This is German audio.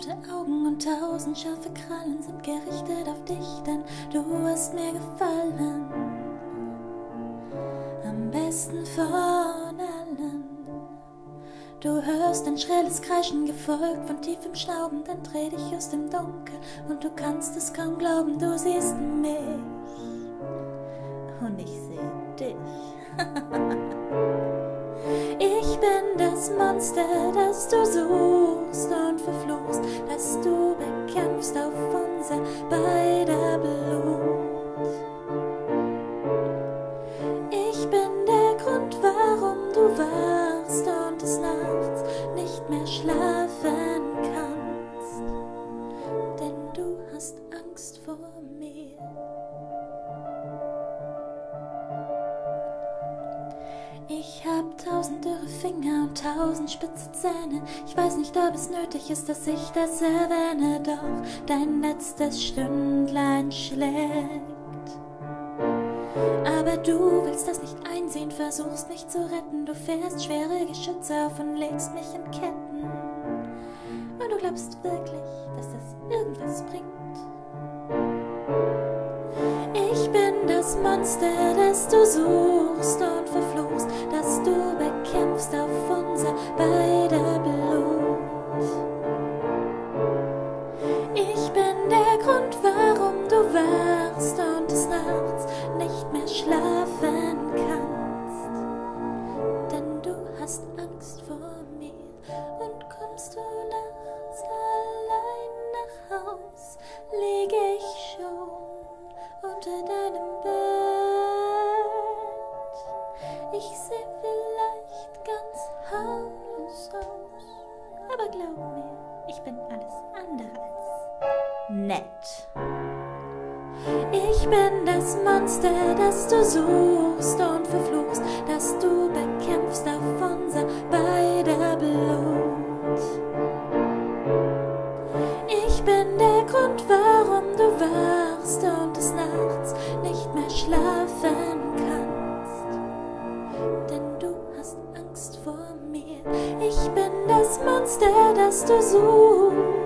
rote Augen und 1000 scharfe Krallen sind gerichtet auf dich, denn du hast mir gefallen. Am besten von allen. Du hörst ein schrilles Kreischen, gefolgt von tiefem Schnauben, dann dreh dich aus dem Dunkel und du kannst es kaum glauben, du siehst mich und ich seh dich. Ich bin das Monster, das du suchst und verfluchst, das du bekämpfst auf unser beider Blut. Ich bin der Grund, warum du wachst und des Nachts nicht mehr schlafen kannst, denn du hast Angst vor mir. Ich hab 1000 dürre Finger und 1000 spitze Zähne. Ich weiß nicht, ob es nötig ist, dass ich das erwähne, doch dein letztes Stündlein schlägt. Aber du willst das nicht einsehen, versuchst mich zu retten. Du fährst schwere Geschütze auf und legst mich in Ketten. Und du glaubst wirklich, dass das irgendwas bringt? Ich bin das Monster, das du suchst und verfluchst, das du bekämpfst auf unser beider Blut. Ich bin der Grund, warum du wachst und des Nachts nicht mehr schlafen kannst, denn du hast Angst vor mir und kommst du nachts allein nach Haus, lieg ich schon unter deinem Bett. Ich seh vielleicht ganz harmlos aus, aber glaub mir, ich bin alles andere als nett. Ich bin das Monster, das du suchst und verfluchst, das du bekämpfst auf unser beider Blut. Ich bin der Grund, warum du wachst und des Nachts nicht mehr schlafen kannst, denn du hast Angst vor mir. Ich bin das Monster, das du suchst